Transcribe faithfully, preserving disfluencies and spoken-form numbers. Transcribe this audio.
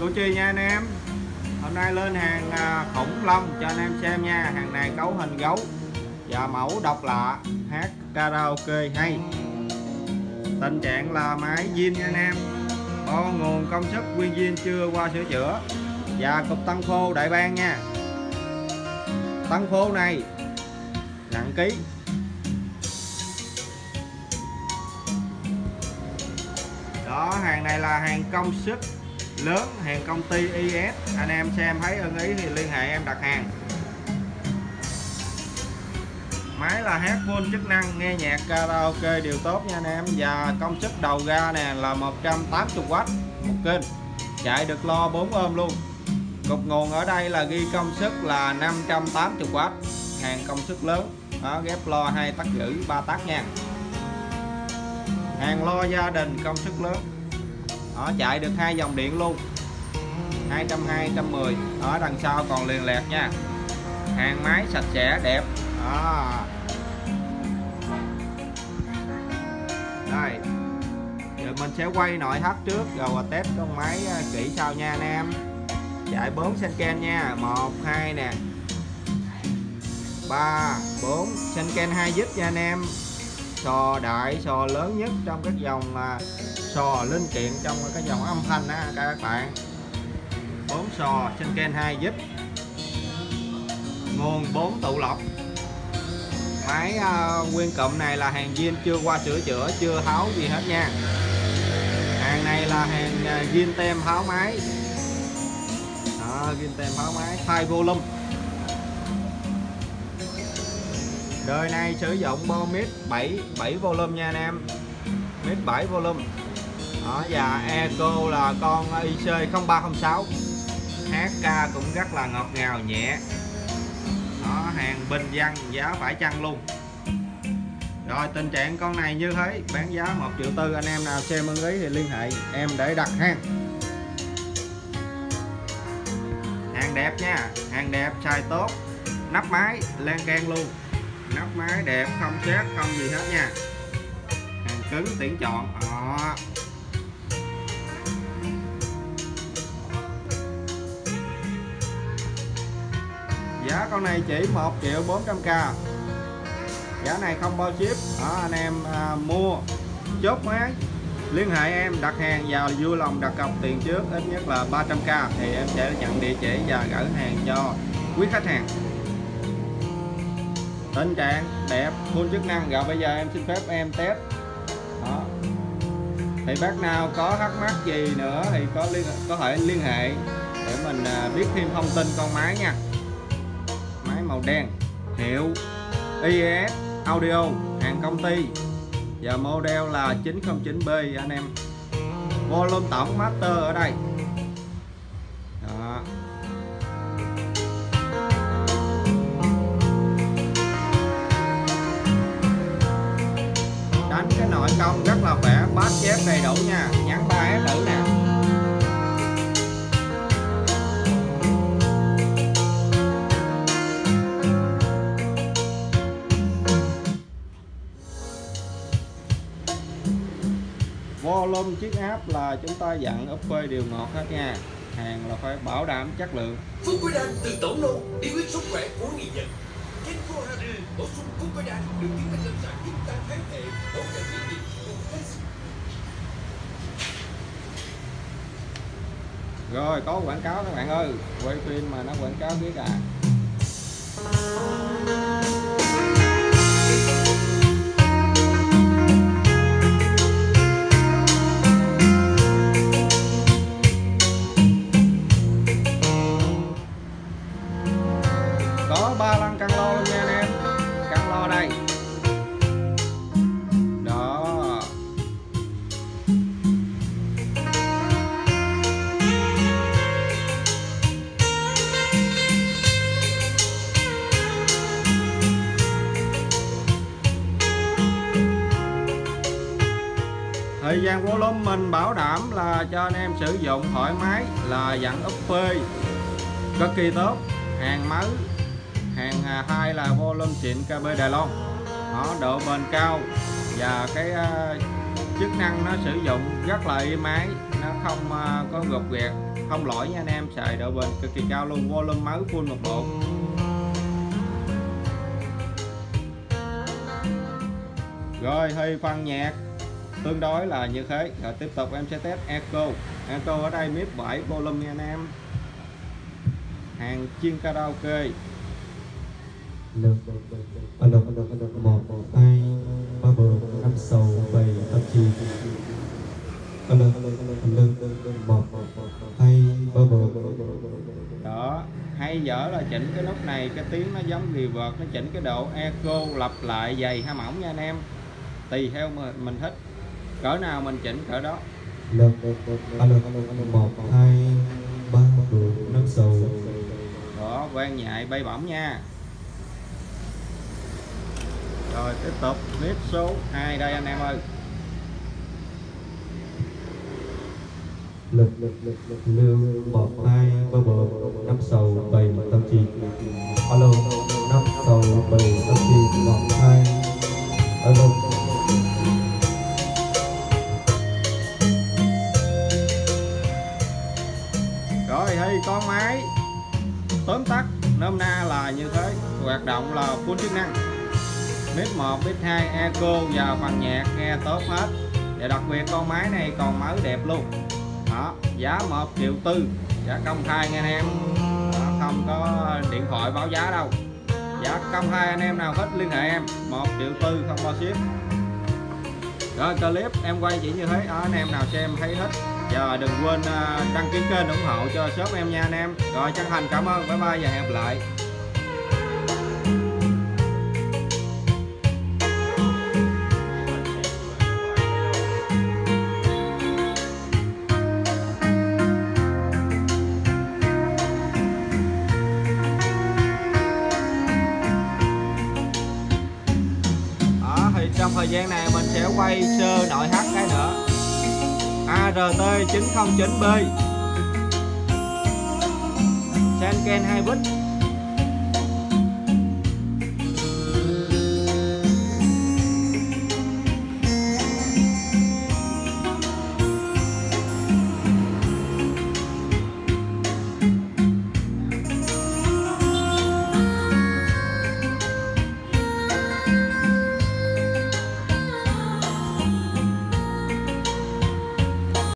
Củ Chi nha anh em. Hôm nay lên hàng khủng long cho anh em xem nha. Hàng này cấu hình gấu và mẫu độc lạ, hát karaoke hay. Tình trạng là máy zin nha anh em. Có nguồn công suất nguyên zin chưa qua sửa chữa. Và cục tăng phô đại bang nha. Tăng phô này nặng ký. Đó, hàng này là hàng công suất lớn, hàng công ty i ét. Anh em xem thấy ưng ý thì liên hệ em đặt hàng. Máy là hát full chức năng, nghe nhạc karaoke đều tốt nha anh em. Và công suất đầu ra nè là một trăm tám mươi oát một kênh, chạy được lo bốn ôm luôn. Cục nguồn ở đây là ghi công suất là năm trăm tám mươi oát, hàng công suất lớn. Đó, ghép lo hai tắc rưỡi ba tắc nha. Hàng lo gia đình công suất lớn. Đó, chạy được hai dòng điện luôn, hai trăm hai mươi, hai trăm mười. Ở đằng sau còn liền lẹt nha. Hàng máy sạch sẽ đẹp. Đó. Đây, giờ mình sẽ quay nội thất trước rồi test con máy kỹ sau nha anh em. Chạy bốn Senken nha, một, hai nè, ba, bốn. Senken hai vít nha anh em. Sò đại, sò lớn nhất trong các dòng sò linh kiện trong cái dòng âm thanh á các bạn. bốn sò Senken hai vít. Nguồn bốn tụ lọc. Máy uh, nguyên cụm này là hàng zin chưa qua sửa chữa, chưa tháo gì hết nha. Hàng này là hàng uh, zin tem tháo máy. Đó, zin tem tháo máy, thay volume. Đời này sử dụng bo mic bảy, bảy volume nha anh em. Mic bảy volume. Đó, và eco là con i xê không ba không sáu. Hát ca cũng rất là ngọt ngào nhẹ. Đó, hàng bình dân, giá phải chăng luôn. Rồi, tình trạng con này như thế, bán giá một triệu tư. Anh em nào xem ưng ý thì liên hệ em để đặt hàng. Hàng đẹp nha, hàng đẹp, xài tốt. Nắp máy lan can luôn. Nắp máy đẹp, không sét, không gì hết nha. Hàng cứng tuyển chọn. Đó. Giá con này chỉ một triệu bốn trăm k. Giá này không bao ship. Đó, anh em à, mua chốt máy liên hệ em đặt hàng vào, vui lòng đặt cọc tiền trước ít nhất là ba trăm k thì em sẽ nhận địa chỉ và gửi hàng cho quý khách hàng. Tình trạng đẹp, full chức năng. Rồi bây giờ em xin phép em test. Đó. Thì bác nào có thắc mắc gì nữa thì có liên có thể liên hệ để mình à, biết thêm thông tin con máy nha. Máy màu đen, hiệu i ét Audio, hàng công ty và model là chín không chín B anh em. Volume tổng master ở đây. Đó. Đánh cái nội công rất là khỏe, bass chép đầy đủ nha, nhắn ba S thử nè. Volume chiếc áp là chúng ta dặn úp phê đều ngọt hết nha. Hàng là phải bảo đảm chất lượng. Phúc Quý Đan từ tổng nô đi quyết sức khỏe của người dân. Trên Florida bổ sung Phúc Quý Đan được chứng minh lâm sàng giúp tăng kháng thể, hỗ trợ miễn dịch. Rồi có quảng cáo các bạn ơi, quay phim mà nó quảng cáo biết à. Có ba lăng căng lo luôn nha anh em. Căng lo đây. Đó. Thời gian volume mình bảo đảm là cho anh em sử dụng thoải mái, là dặn úp phê cực kỳ tốt. Hàng mới. Hàng hai là volume xịn ca bê Đài Loan. Đó, độ bền cao và cái chức năng nó sử dụng rất là êm ái, nó không uh, có gột ghẹt, không lỗi nha anh em, xài độ bền cực kỳ cao luôn, volume máu full một bộ. Rồi thì phần nhạc tương đối là như thế. Rồi tiếp tục em sẽ test Echo. Echo ở đây mid bảy volume nha anh em, hàng chuyên karaoke. Lực lực một hai ba bốn năm sáu bảy tám chín. Lực lực một hai ba bốn. Đó, hay dở là chỉnh cái nút này, cái tiếng nó giống reverb, nó chỉnh cái độ echo lặp lại dày hay mỏng nha anh em, tùy theo mình thích, cỡ nào mình chỉnh cỡ đó. Lực lực một hai ba bốn năm sáu. Đó, vang nhại bay bổng nha. Rồi tiếp tục clip số hai đây anh em ơi. Lực lực lực lương một hai ba bốn năm sáu bảy tám chín. Alo năm sáu bảy tám chín một hai. Alo. Rồi hay con máy tóm tắt nôm na là như thế, hoạt động là full chức năng, mid một mid hai echo và phần nhạc nghe tốt hết. Và đặc biệt con máy này còn mới đẹp luôn. Đó, giá một triệu tư, giá công khai nha anh em. Đó, không có điện thoại báo giá đâu, giá công khai, anh em nào thích liên hệ em, một triệu tư không bao ship. Rồi clip em quay chỉ như thế, đó, anh em nào xem thấy thích và đừng quên đăng ký kênh ủng hộ cho shop em nha anh em. Rồi chân thành cảm ơn, bye bye và hẹn gặp lại. Trong thời gian này mình sẽ quay sơ nội hắc cái nữa, A R T chín không chín B Sanken hai bit.